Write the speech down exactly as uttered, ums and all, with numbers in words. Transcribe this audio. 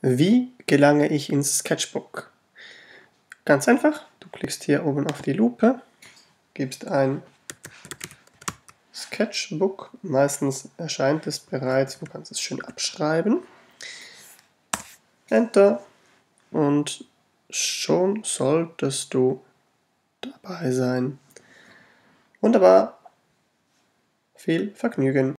Wie gelange ich ins Sketchbook? Ganz einfach, du klickst hier oben auf die Lupe, gibst ein Sketchbook, meistens erscheint es bereits, du kannst es schön abschreiben, Enter und schon solltest du dabei sein. Wunderbar, viel Vergnügen!